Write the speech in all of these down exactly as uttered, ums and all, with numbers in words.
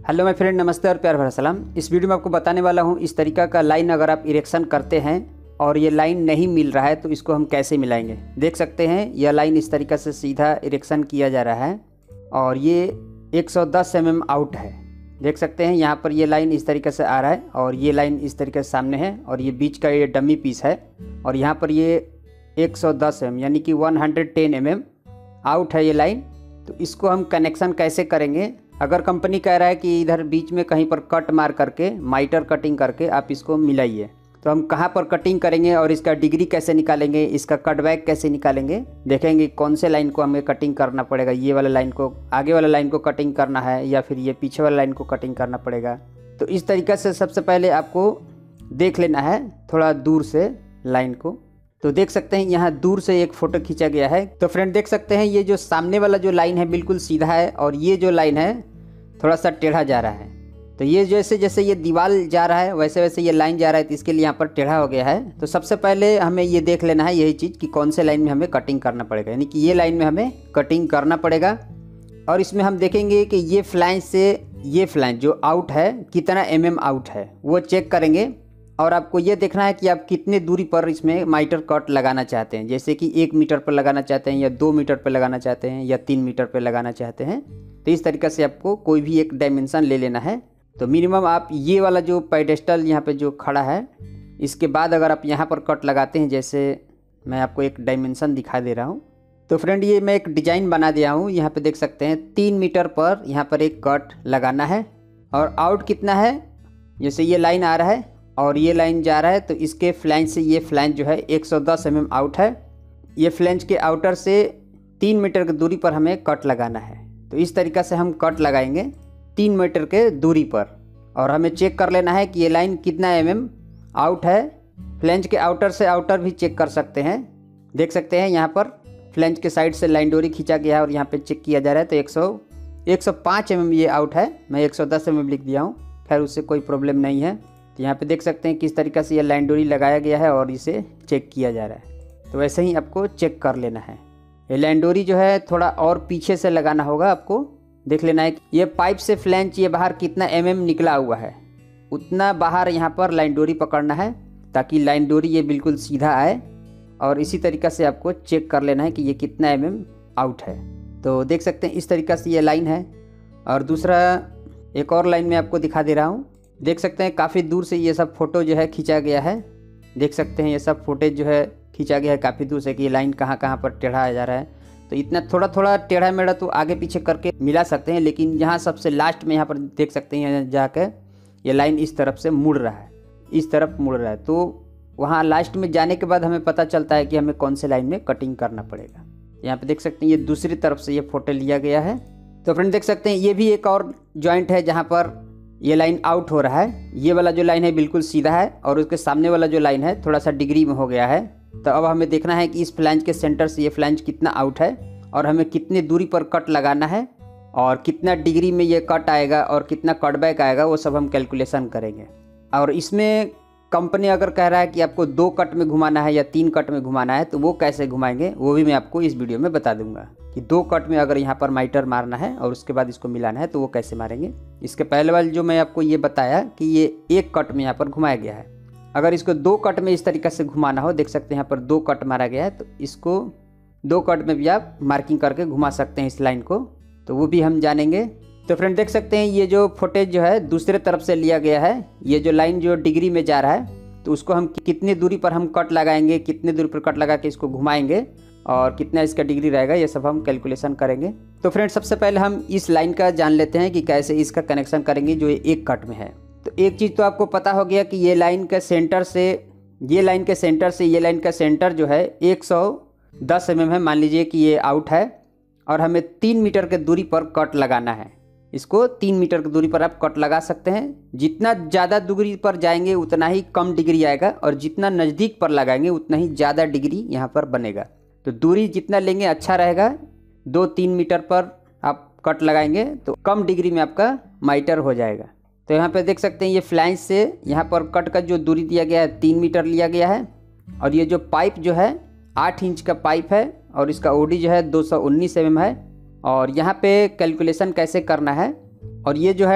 Hello my friend, नमस्ते और प्यार भरा सलाम। इस वीडियो में आपको बताने वाला हूँ इस तरीका का लाइन अगर आप इरेक्शन करते हैं और ये लाइन नहीं मिल रहा है तो इसको हम कैसे मिलाएंगे। देख सकते हैं यह लाइन इस तरीका से सीधा इरेक्शन किया जा रहा है और ये एक सौ दस एम एम आउट है। देख सकते हैं यहाँ पर ये लाइन इस तरीके से आ रहा है और ये लाइन इस तरीके से सामने है और ये बीच का ये डमी पीस है और यहाँ पर ये एक सौ दस एम एम यानी कि एक सौ दस एम एम आउट है ये लाइन। तो इसको हम कनेक्शन कैसे करेंगे। अगर कंपनी कह रहा है कि इधर बीच में कहीं पर कट मार करके माइटर कटिंग करके आप इसको मिलाइए, तो हम कहाँ पर कटिंग करेंगे और इसका डिग्री कैसे निकालेंगे, इसका कटबैक कैसे निकालेंगे, देखेंगे कौन से लाइन को हमें कटिंग करना पड़ेगा। ये वाला लाइन को, आगे वाला लाइन को कटिंग करना है या फिर ये पीछे वाला लाइन को कटिंग करना पड़ेगा। तो इस तरीक़े से सबसे पहले आपको देख लेना है थोड़ा दूर से लाइन को। तो देख सकते हैं यहाँ दूर से एक फ़ोटो खींचा गया है। तो फ्रेंड देख सकते हैं ये जो सामने वाला जो लाइन है बिल्कुल सीधा है और ये जो लाइन है थोड़ा सा टेढ़ा जा रहा है। तो ये जैसे जैसे ये दीवार जा रहा है वैसे वैसे ये लाइन जा रहा है, तो इसके लिए यहाँ पर टेढ़ा हो गया है। तो सबसे पहले हमें ये देख लेना है यही चीज़ कि कौन से लाइन में हमें कटिंग करना पड़ेगा, यानी कि ये लाइन में हमें कटिंग करना पड़ेगा। और इसमें हम देखेंगे कि ये फ्लैंज से ये फ्लैंज जो आउट है कितना एम एम आउट है वो चेक करेंगे। और आपको ये देखना है कि आप कितने दूरी पर इसमें माइटर कट लगाना चाहते हैं, जैसे कि एक मीटर पर लगाना चाहते हैं या दो मीटर पर लगाना चाहते हैं या तीन मीटर पर लगाना चाहते हैं। तो इस तरीक़े से आपको कोई भी एक डायमेंशन ले लेना है। तो मिनिमम आप ये वाला जो पेडेस्टल यहाँ पे जो खड़ा है इसके बाद अगर आप यहाँ पर कट लगाते हैं, जैसे मैं आपको एक डायमेंशन दिखा दे रहा हूँ। तो फ्रेंड ये मैं एक डिज़ाइन बना दिया हूँ, यहाँ पे देख सकते हैं तीन मीटर पर यहाँ पर एक कट लगाना है। और आउट कितना है, जैसे ये लाइन आ रहा है और ये लाइन जा रहा है तो इसके फ्लैंज से ये फ्लैंज जो है एक सौ दस एम एम आउट है। ये फ्लैंज के आउटर से तीन मीटर की दूरी पर हमें कट लगाना है। तो इस तरीक़ा से हम कट लगाएंगे तीन मीटर के दूरी पर और हमें चेक कर लेना है कि ये लाइन कितना एम एम आउट है। फ्लैंज के आउटर से आउटर भी चेक कर सकते हैं। देख सकते हैं यहाँ पर फ्लैंज के साइड से लाइन डोरी खींचा गया है और यहाँ पे चेक किया जा रहा है। तो एक सौ एक सौ पाँच एम एम ये आउट है, मैं एक सौ दस एम एम लिख दिया हूँ, खैर उससे कोई प्रॉब्लम नहीं है। तो यहाँ पे देख सकते हैं किस तरीक़े से ये लाइन डोरी लगाया गया है और इसे चेक किया जा रहा है। तो वैसे ही आपको चेक कर लेना है। ये लाइन डोरी जो है थोड़ा और पीछे से लगाना होगा, आपको देख लेना है कि ये पाइप से फ्लैंज ये बाहर कितना एम एम निकला हुआ है, उतना बाहर यहाँ पर लाइन डोरी पकड़ना है ताकि लाइन डोरी ये बिल्कुल सीधा आए। और इसी तरीक़े से आपको चेक कर लेना है कि ये कितना एम एम आउट है। तो देख सकते हैं इस तरीक़े से ये लाइन है। और दूसरा एक और लाइन में आपको दिखा दे रहा हूँ। देख सकते हैं काफ़ी दूर से ये सब फ़ोटो जो है खींचा गया है। देख सकते हैं ये सब फुटेज जो है खींचा गया है काफ़ी दूर से कि ये लाइन कहाँ कहाँ पर टेढ़ा जा रहा है। तो इतना थोड़ा थोड़ा टेढ़ा मेढ़ा तो आगे पीछे करके मिला सकते हैं, लेकिन यहाँ सबसे लास्ट में यहाँ पर देख सकते हैं जाकर ये लाइन इस तरफ से मुड़ रहा है, इस तरफ मुड़ रहा है। तो वहाँ लास्ट में जाने के बाद हमें पता चलता है कि हमें कौन से लाइन में कटिंग करना पड़ेगा। यहाँ पे देख सकते हैं ये दूसरी तरफ से ये फोटो लिया गया है। तो फ्रेंड देख सकते हैं ये भी एक और जॉइंट है जहाँ पर ये लाइन आउट हो रहा है। ये वाला जो लाइन है बिल्कुल सीधा है और उसके सामने वाला जो लाइन है थोड़ा सा डिग्री में हो गया है। तो अब हमें देखना है कि इस फ्लैंज के सेंटर से ये फ्लैंज कितना आउट है और हमें कितने दूरी पर कट लगाना है और कितना डिग्री में ये कट आएगा और कितना कटबैक आएगा, वो सब हम कैलकुलेशन करेंगे। और इसमें कंपनी अगर कह रहा है कि आपको दो कट में घुमाना है या तीन कट में घुमाना है तो वो कैसे घुमाएंगे वो भी मैं आपको इस वीडियो में बता दूंगा कि दो कट में अगर यहाँ पर माइटर मारना है और उसके बाद इसको मिलाना है तो वो कैसे मारेंगे। इसके पहले वाले जो मैं आपको ये बताया कि ये एक कट में यहाँ पर घुमाया गया है, अगर इसको दो कट में इस तरीके से घुमाना हो, देख सकते हैं यहाँ पर दो कट मारा गया है, तो इसको दो कट में भी आप मार्किंग करके घुमा सकते हैं इस लाइन को, तो वो भी हम जानेंगे। तो फ्रेंड देख सकते हैं ये जो फुटेज जो है दूसरे तरफ से लिया गया है। ये जो लाइन जो डिग्री में जा रहा है तो उसको हम कितने दूरी पर हम कट लगाएंगे, कितने दूरी पर कट लगा के इसको घुमाएंगे और कितना इसका डिग्री रहेगा, ये सब हम कैलकुलेशन करेंगे। तो फ्रेंड सबसे पहले हम इस लाइन का जान लेते हैं कि कैसे इसका कनेक्शन करेंगे जो एक कट में है। तो एक चीज़ तो आपको पता हो गया कि ये लाइन के सेंटर से ये लाइन के सेंटर से ये लाइन का सेंटर जो है एक सौ दस एम एम है, मान लीजिए कि ये आउट है और हमें तीन मीटर के दूरी पर कट लगाना है। इसको तीन मीटर की दूरी पर आप कट लगा सकते हैं। जितना ज़्यादा दूरी पर जाएंगे उतना ही कम डिग्री आएगा और जितना नज़दीक पर लगाएंगे उतना ही ज़्यादा डिग्री यहाँ पर बनेगा। तो दूरी जितना लेंगे अच्छा रहेगा। दो तीन मीटर पर आप कट लगाएंगे तो कम डिग्री में आपका माइटर हो जाएगा। तो यहाँ पे देख सकते हैं ये फ्लैंज से यहाँ पर कट का जो दूरी दिया गया है तीन मीटर लिया गया है और ये जो पाइप जो है आठ इंच का पाइप है और इसका ओडी जो है दो सौ उन्नीस एम एम है। और यहाँ पे कैलकुलेशन कैसे करना है, और ये जो है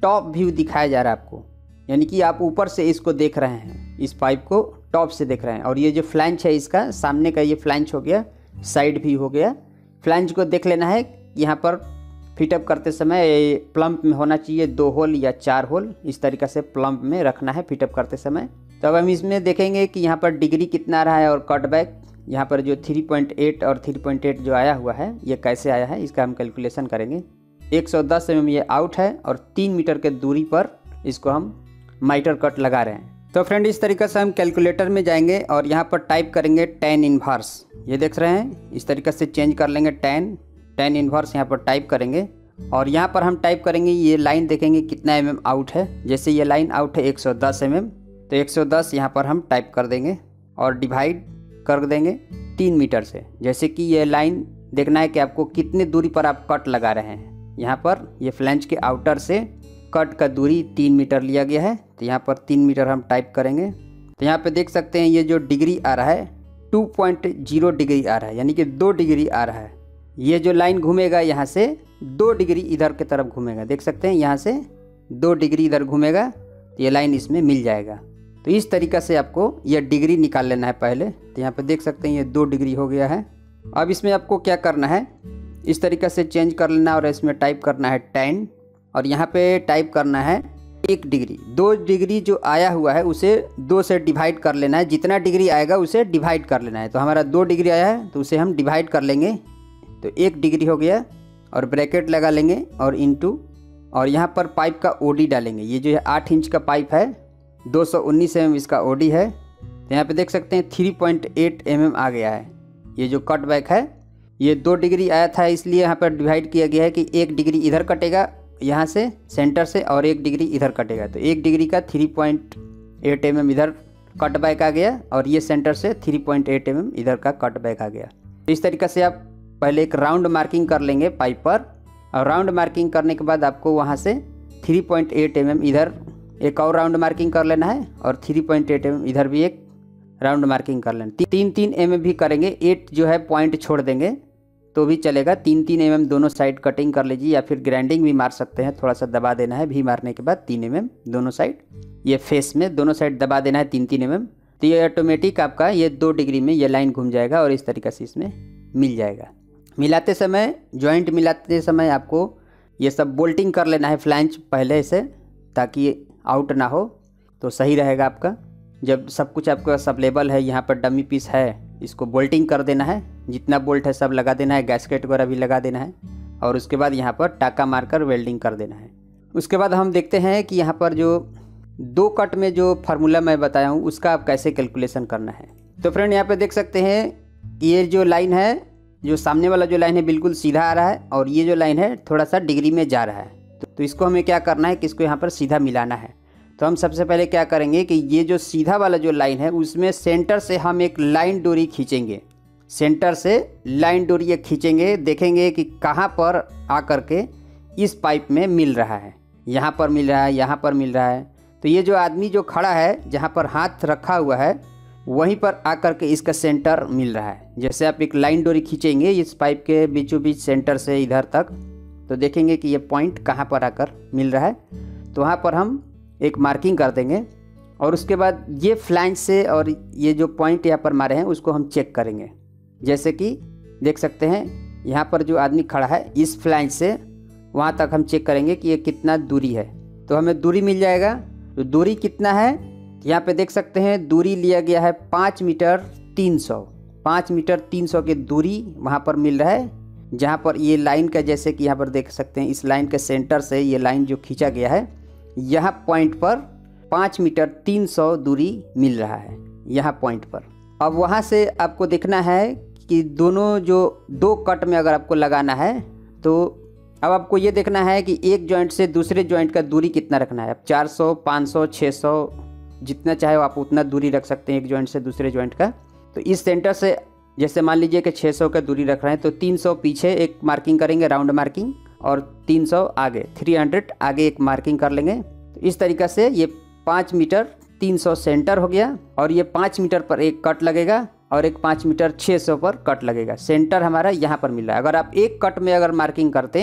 टॉप व्यू दिखाया जा रहा है आपको, यानी कि आप ऊपर से इसको देख रहे हैं, इस पाइप को टॉप से देख रहे हैं। और ये जो फ्लैंच है इसका सामने का ये फ्लैंच हो गया, साइड भी हो गया। फ्लैंच को देख लेना है, यहाँ पर फिटअप करते समय प्लम्प में होना चाहिए दो होल या चार होल, इस तरीक़े से प्लम्प में रखना है फिटअप करते समय। तो अब हम इसमें देखेंगे कि यहाँ पर डिग्री कितना आ रहा है और कटबैक यहाँ पर जो थ्री पॉइंट एट और थ्री पॉइंट एट जो आया हुआ है ये कैसे आया है, इसका हम कैलकुलेशन करेंगे। एक सौ दस एम एम ये आउट है और तीन मीटर के दूरी पर इसको हम माइटर कट लगा रहे हैं। तो फ्रेंड इस तरीके से हम कैलकुलेटर में जाएंगे और यहाँ पर टाइप करेंगे टेन इन्वर्स। ये देख रहे हैं, इस तरीके से चेंज कर लेंगे, टेन टेन इन्वर्स यहाँ पर टाइप करेंगे और यहाँ पर हम टाइप करेंगे, ये लाइन देखेंगे कितना एम एम आउट है। जैसे ये लाइन आउट है एक सौ दस एम एम, तो एक सौ दस यहाँ पर हम टाइप कर देंगे और डिवाइड कर देंगे तीन मीटर से। जैसे कि ये लाइन देखना है कि आपको कितनी दूरी पर आप कट लगा रहे हैं। यहाँ पर ये फ्लैंच के आउटर से कट का दूरी तीन मीटर लिया गया है, तो यहाँ पर तीन मीटर हम टाइप करेंगे। तो यहाँ पे देख सकते हैं ये जो डिग्री आ रहा है टू पॉइंट ज़ीरो डिग्री आ रहा है, यानी कि दो डिग्री आ रहा है। ये जो लाइन घूमेगा यहाँ से दो डिग्री इधर की तरफ घूमेगा, देख सकते हैं यहाँ से दो डिग्री इधर घूमेगा, तो ये लाइन इसमें मिल जाएगा। तो इस तरीक़ा से आपको यह डिग्री निकाल लेना है पहले। तो यहाँ पे देख सकते हैं ये दो डिग्री हो गया है। अब इसमें आपको क्या करना है, इस तरीक़े से चेंज कर लेना और इसमें टाइप करना है टेन और यहाँ पे टाइप करना है एक डिग्री। दो डिग्री जो आया हुआ है उसे दो से डिवाइड कर लेना है, जितना डिग्री आएगा उसे डिवाइड कर लेना है। तो हमारा दो डिग्री आया है तो उसे हम डिवाइड कर लेंगे, तो एक डिग्री हो गया और ब्रैकेट लगा लेंगे और इनटू, और यहाँ पर पाइप का ओडी डालेंगे। ये जो है आठ इंच का पाइप है, दो सौ उन्नीस एम एम इसका ओडी है। तो यहाँ पे देख सकते हैं three point eight m m आ गया है। ये जो कट बैक है ये दो डिग्री आया था, इसलिए यहाँ पर डिवाइड किया गया है कि एक डिग्री इधर कटेगा यहाँ से सेंटर से और एक डिग्री इधर कटेगा। तो एक डिग्री का three point eight m m इधर कट बैक आ गया और ये सेंटर से three point eight m m इधर का कट बैक आ गया। तो इस तरीके से आप पहले एक राउंड मार्किंग कर लेंगे पाइप पर, और राउंड मार्किंग करने के बाद आपको वहाँ से three point eight m m इधर एक और राउंड मार्किंग कर लेना है और three point eight m m इधर भी एक राउंड मार्किंग कर लेना। तीन तीन एम एम भी करेंगे, एट जो है पॉइंट छोड़ देंगे तो भी चलेगा। तीन तीन एम एम दोनों साइड कटिंग कर लीजिए या फिर ग्राइंडिंग भी मार सकते हैं, थोड़ा सा दबा देना है भी मारने के बाद तीन एम एम दोनों साइड, ये फेस में दोनों साइड दबा देना है तीन तीन एम एम। तो ये ऑटोमेटिक आपका ये दो डिग्री में ये लाइन घूम जाएगा और इस तरीके से इसमें मिल जाएगा। मिलाते समय, जॉइंट मिलाते समय आपको ये सब बोल्टिंग कर लेना है फ्लैंच पहले से, ताकि आउट ना हो, तो सही रहेगा आपका। जब सब कुछ आपका सब लेवल है, यहाँ पर डमी पीस है, इसको बोल्टिंग कर देना है, जितना बोल्ट है सब लगा देना है, गैस्केट वगैरह भी लगा देना है और उसके बाद यहाँ पर टाका मारकर वेल्डिंग कर देना है। उसके बाद हम देखते हैं कि यहाँ पर जो दो कट में जो फार्मूला मैं बताया हूँ उसका आप कैसे कैलकुलेशन करना है। तो फ्रेंड यहाँ पे देख सकते हैं ये जो लाइन है, जो सामने वाला जो लाइन है बिल्कुल सीधा आ रहा है और ये जो लाइन है थोड़ा सा डिग्री में जा रहा है। तो, तो इसको हमें क्या करना है कि इसको यहाँ पर सीधा मिलाना है। तो हम सबसे पहले क्या करेंगे कि ये जो सीधा वाला जो लाइन है उसमें सेंटर से हम एक लाइन डोरी खींचेंगे, सेंटर से लाइन डोरी ये खींचेंगे, देखेंगे कि कहाँ पर आकर के इस पाइप में मिल रहा है, यहाँ पर मिल रहा है, यहाँ पर मिल रहा है। तो ये जो आदमी जो खड़ा है जहाँ पर हाथ रखा हुआ है वहीं पर आकर के इसका सेंटर मिल रहा है। जैसे आप एक लाइन डोरी खींचेंगे इस पाइप के बीचों बीच सेंटर से इधर तक, तो देखेंगे कि ये पॉइंट कहाँ पर आकर मिल रहा है। तो वहाँ पर हम एक मार्किंग कर देंगे और उसके बाद ये फ्लैंच से और ये जो पॉइंट यहाँ पर मारे हैं उसको हम चेक करेंगे। जैसे कि देख सकते हैं यहाँ पर जो आदमी खड़ा है इस फ्लैंच से वहाँ तक हम चेक करेंगे कि ये कितना दूरी है। तो हमें दूरी मिल जाएगा। तो दूरी कितना है यहाँ पे देख सकते हैं, दूरी लिया गया है पाँच मीटर तीन सौ पाँच मीटर तीन सौ की दूरी वहाँ पर मिल रहा है, जहाँ पर ये लाइन का, जैसे कि यहाँ पर देख सकते हैं इस लाइन के सेंटर से ये लाइन जो खींचा गया है यहाँ पॉइंट पर पाँच मीटर तीन सौ दूरी मिल रहा है यहाँ पॉइंट पर। अब वहाँ से आपको देखना है कि दोनों जो दो कट में अगर आपको लगाना है तो अब आपको ये देखना है कि एक जॉइंट से दूसरे जॉइंट का दूरी कितना रखना है। अब चार सौ, पाँच सौ, छह सौ जितना चाहे आप उतना दूरी रख सकते हैं एक जॉइंट से दूसरे जॉइंट का। तो इस सेंटर से जैसे मान लीजिए कि छह सौ का दूरी रख रहे हैं तो तीन सौ पीछे एक मार्किंग करेंगे राउंड मार्किंग और तीन सौ आगे, तीन सौ आगे एक मार्किंग कर लेंगे। तो इस तरीक़ा से ये पाँच मीटर तीन सौ सेंटर हो गया और ये पाँच मीटर पर एक कट लगेगा और एक पाँच मीटर छह सौ पर कट लगेगा। सेंटर हमारा यहाँ पर मिल रहा है। अगर आप एक कट में अगर मार्किंग करते हैं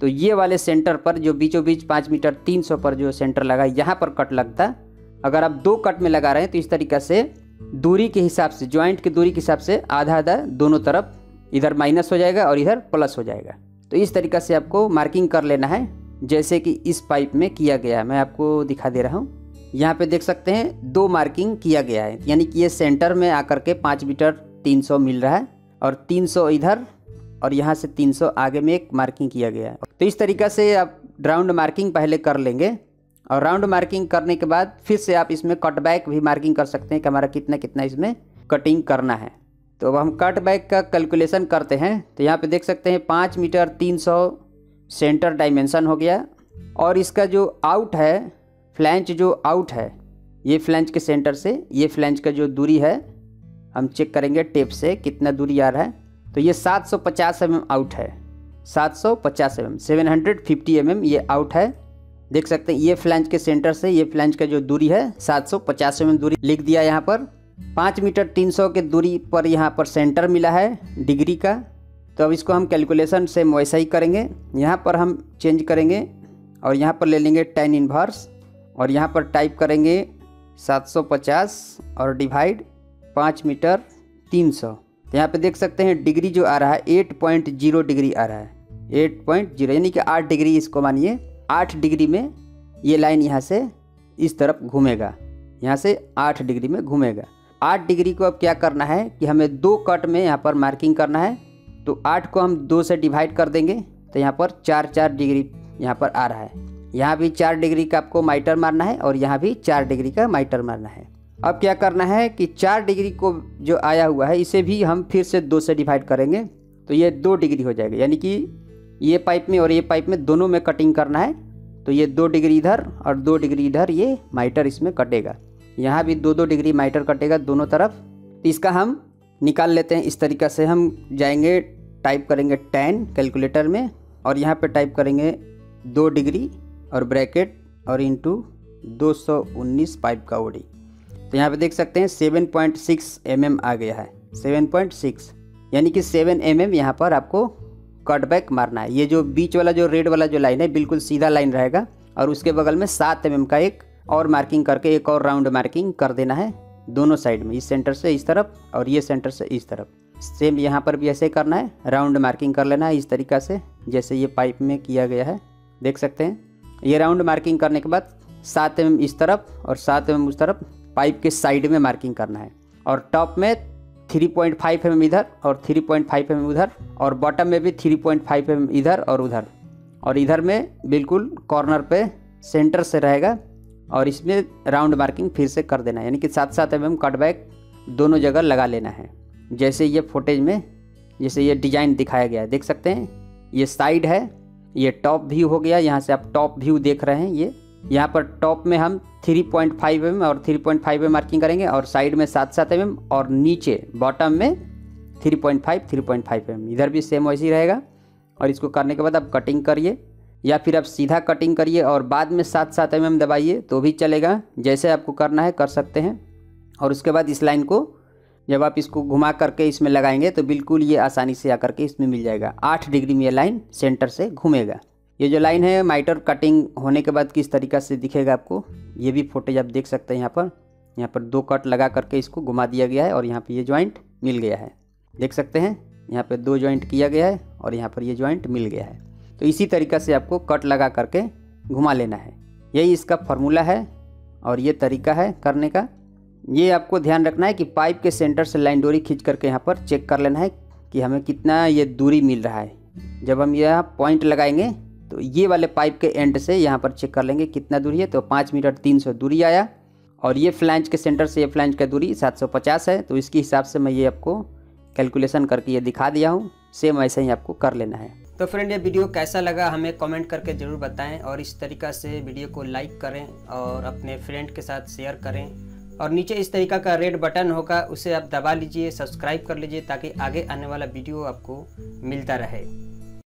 तो ये वाले सेंटर पर जो बीचों बीच पाँच मीटर तीन सौ पर जो सेंटर लगा, यहाँ पर कट लगता। अगर आप दो कट में लगा रहे हैं तो इस तरीक़ा से दूरी के हिसाब से, जॉइंट की दूरी के हिसाब से आधा आधा दोनों तरफ, इधर माइनस हो जाएगा और इधर प्लस हो जाएगा। तो इस तरीक़ा से आपको मार्किंग कर लेना है, जैसे कि इस पाइप में किया गया है। मैं आपको दिखा दे रहा हूँ। यहाँ पे देख सकते हैं दो मार्किंग किया गया है, यानी कि ये सेंटर में आकर के पाँच मीटर तीन सौ मिल रहा है और तीन सौ इधर और यहाँ से तीन सौ आगे में एक मार्किंग किया गया है। तो इस तरीक़ा से आप राउंड मार्किंग पहले कर लेंगे और राउंड मार्किंग करने के बाद फिर से आप इसमें कट बैक भी मार्किंग कर सकते हैं कि हमारा कितना कितना इसमें कटिंग करना है। तो अब हम कट बैक का कैलकुलेशन करते हैं। तो यहाँ पे देख सकते हैं पाँच मीटर तीन सौ सेंटर डायमेंशन हो गया और इसका जो आउट है, फ्लैंच जो आउट है, ये फ्लैंच के सेंटर से ये फ्लैंच का जो दूरी है हम चेक करेंगे टेप से कितना दूरी आ रहा है। तो ये सात सौ पचास एम एम आउट है, सात सौ पचास m m, seven hundred fifty m m ये आउट है। देख सकते हैं ये फ्लैंच के सेंटर से ये फ्लैंच का जो दूरी है सात सौ पचास एम एम दूरी लिख दिया। यहाँ पर पाँच मीटर तीन सौ के दूरी पर यहाँ पर सेंटर मिला है डिग्री का। तो अब इसको हम कैलकुलेशन से वैसा ही करेंगे। यहाँ पर हम चेंज करेंगे और यहाँ पर ले लेंगे टेन इनवर्स और यहाँ पर टाइप करेंगे सात सौ पचास और डिवाइड पाँच मीटर तीन सौ। तो यहाँ पे देख सकते हैं डिग्री जो आ रहा है आठ पॉइंट ज़ीरो डिग्री आ रहा है, आठ पॉइंट ज़ीरो यानी कि आठ डिग्री इसको मानिए। आठ डिग्री में ये लाइन यहाँ से इस तरफ घूमेगा, यहाँ से आठ डिग्री में घूमेगा। आठ डिग्री को अब क्या करना है कि हमें दो कट में यहाँ पर मार्किंग करना है। तो आठ को हम दो से डिवाइड कर देंगे तो यहाँ पर चार चार डिग्री यहाँ पर आ रहा है। यहाँ भी चार डिग्री का आपको माइटर मारना है और यहाँ भी चार डिग्री का माइटर मारना है। अब क्या करना है कि चार डिग्री को जो आया हुआ है इसे भी हम फिर से दो से डिवाइड करेंगे तो ये दो डिग्री हो जाएगा, यानी कि ये पाइप में और ये पाइप में दोनों में कटिंग करना है। तो ये दो डिग्री इधर और दो डिग्री इधर ये माइटर इसमें कटेगा। यहाँ भी दो दो डिग्री माइटर कटेगा दोनों तरफ। तो इसका हम निकाल लेते हैं। इस तरीक़ा से हम जाएंगे, टाइप करेंगे टेन कैलकुलेटर में और यहाँ पे टाइप करेंगे दो डिग्री और ब्रैकेट और इंटू दो सौ उन्नीस पाइप का ओडी। तो यहाँ पे देख सकते हैं seven point six m m आ गया है, सेवन पॉइंट सिक्स यानी कि सेवन एम एम यहाँ पर आपको कट बैक मारना है। ये जो बीच वाला जो रेड वाला जो लाइन है बिल्कुल सीधा लाइन रहेगा और उसके बगल में सात एम एम का एक और मार्किंग करके एक और राउंड मार्किंग कर देना है दोनों साइड में, इस सेंटर से इस तरफ और ये सेंटर से इस तरफ। सेम यहाँ पर भी ऐसे करना है, राउंड मार्किंग कर लेना है इस तरीक़ा से जैसे ये पाइप में किया गया है। देख सकते हैं ये राउंड मार्किंग करने के बाद सात एम एम इस तरफ और सात एम एम उस तरफ पाइप के साइड में मार्किंग करना है और टॉप में three point five m m इधर और three point five m m उधर और बॉटम में भी three point five m m इधर और उधर और इधर में बिल्कुल कॉर्नर पे सेंटर से रहेगा और इसमें राउंड मार्किंग फिर से कर देना है, यानी कि सात सात एम एम कट बैक दोनों जगह लगा लेना है जैसे ये फुटेज में जैसे ये डिजाइन दिखाया गया है। देख सकते हैं ये साइड है, ये टॉप व्यू हो गया। यहाँ से आप टॉप व्यू देख रहे हैं। ये यहाँ पर टॉप में हम three point five m m और three point five m m marking करेंगे और साइड में सात सात एम एम और नीचे बॉटम में three point five three point five m m इधर भी सेम वैसे ही रहेगा। और इसको करने के बाद आप कटिंग करिए या फिर आप सीधा कटिंग करिए और बाद में सात सात एम एम दबाइए तो भी चलेगा, जैसे आपको करना है कर सकते हैं। और उसके बाद इस लाइन को जब आप इसको घुमा करके इसमें लगाएंगे तो बिल्कुल ये आसानी से आकर के इसमें मिल जाएगा। आठ डिग्री में ये लाइन सेंटर से घूमेगा। ये जो लाइन है माइटर कटिंग होने के बाद किस तरीक़ा से दिखेगा आपको, ये भी फुटेज आप देख सकते हैं। यहाँ पर यहाँ पर दो कट लगा करके इसको घुमा दिया गया है और यहाँ पे ये जॉइंट मिल गया है। देख सकते हैं यहाँ पे दो जॉइंट किया गया है और यहाँ पर ये जॉइंट मिल गया है। तो इसी तरीक़ा से आपको कट लगा करके घुमा लेना है। यही इसका फार्मूला है और ये तरीका है करने का। ये आपको ध्यान रखना है कि पाइप के सेंटर से लाइन डोरी खींच करके यहाँ पर चेक कर लेना है कि हमें कितना ये दूरी मिल रहा है। जब हम यहाँ पॉइंट लगाएंगे तो ये वाले पाइप के एंड से यहाँ पर चेक कर लेंगे कितना दूरी है। तो पाँच मीटर तीन सौ दूरी आया और ये फ्लैंच के सेंटर से ये फ्लैंच का दूरी सात सौ पचास है। तो इसके हिसाब से मैं ये आपको कैलकुलेशन करके ये दिखा दिया हूँ। सेम ऐसे ही आपको कर लेना है। तो फ्रेंड ये वीडियो कैसा लगा हमें कमेंट करके ज़रूर बताएं और इस तरीक़ा से वीडियो को लाइक करें और अपने फ्रेंड के साथ शेयर करें। और नीचे इस तरीक़ा का रेड बटन होगा उसे आप दबा लीजिए, सब्सक्राइब कर लीजिए ताकि आगे आने वाला वीडियो आपको मिलता रहे।